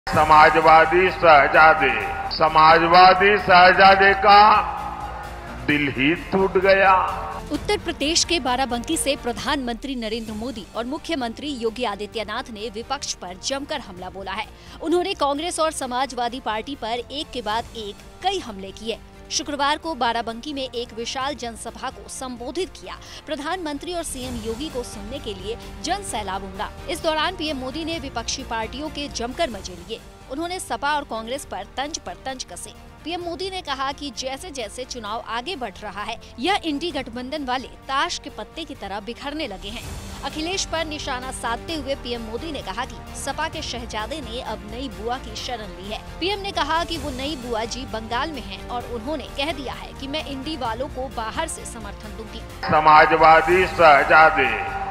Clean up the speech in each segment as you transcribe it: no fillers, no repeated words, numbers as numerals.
समाजवादी शहजादे का दिल ही टूट गया। उत्तर प्रदेश के बाराबंकी से प्रधानमंत्री नरेंद्र मोदी और मुख्यमंत्री योगी आदित्यनाथ ने विपक्ष पर जमकर हमला बोला है। उन्होंने कांग्रेस और समाजवादी पार्टी पर एक के बाद एक कई हमले किए। शुक्रवार को बाराबंकी में एक विशाल जनसभा को संबोधित किया। प्रधानमंत्री और सीएम योगी को सुनने के लिए जन सैलाब उमड़ा। इस दौरान पीएम मोदी ने विपक्षी पार्टियों के जमकर मजे लिए। उन्होंने सपा और कांग्रेस पर तंज कसे। पीएम मोदी ने कहा कि जैसे जैसे चुनाव आगे बढ़ रहा है, यह इंडी गठबंधन वाले ताश के पत्ते की तरह बिखरने लगे हैं। अखिलेश पर निशाना साधते हुए पीएम मोदी ने कहा कि सपा के शहजादे ने अब नई बुआ की शरण ली है। पीएम ने कहा कि वो नई बुआ जी बंगाल में हैं और उन्होंने कह दिया है कि मैं इंडी वालों को बाहर से समर्थन दूंगी। समाजवादी शहजादे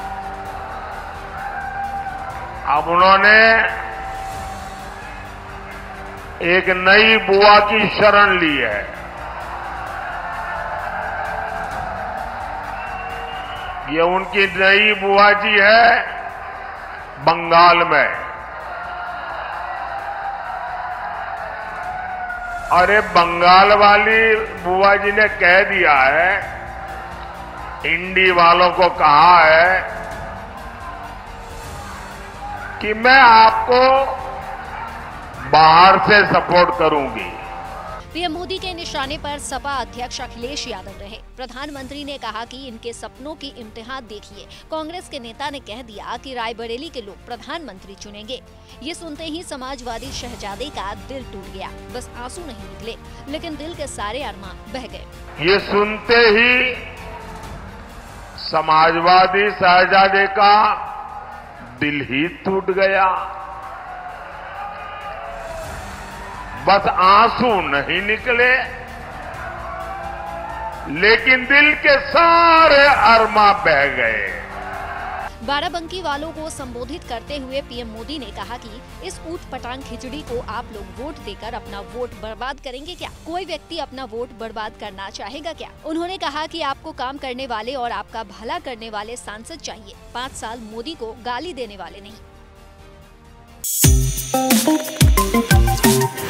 अब उन्होंने एक नई बुआ की शरण ली है। ये उनकी नई बुआ जी है बंगाल में। अरे बंगाल वाली बुआ जी ने कह दिया है, इंडी वालों को कहा है कि मैं आपको बाहर से सपोर्ट करूंगी। पीएम मोदी के निशाने पर सपा अध्यक्ष अखिलेश यादव रहे। प्रधानमंत्री ने कहा कि इनके सपनों की इम्तिहान देखिए। कांग्रेस के नेता ने कह दिया कि रायबरेली के लोग प्रधानमंत्री चुनेंगे। ये सुनते ही समाजवादी शहजादे का दिल टूट गया। बस आंसू नहीं निकले, लेकिन दिल के सारे अरमान बह गए। ये सुनते ही समाजवादी शहजादे का दिल ही टूट गया। बस आंसू नहीं निकले, लेकिन दिल के सारे अरमां बह गए। बाराबंकी वालों को संबोधित करते हुए पीएम मोदी ने कहा कि इस ऊट पटांग खिचड़ी को आप लोग वोट देकर अपना वोट बर्बाद करेंगे क्या? कोई व्यक्ति अपना वोट बर्बाद करना चाहेगा क्या? उन्होंने कहा कि आपको काम करने वाले और आपका भला करने वाले सांसद चाहिए, 5 साल मोदी को गाली देने वाले नहीं।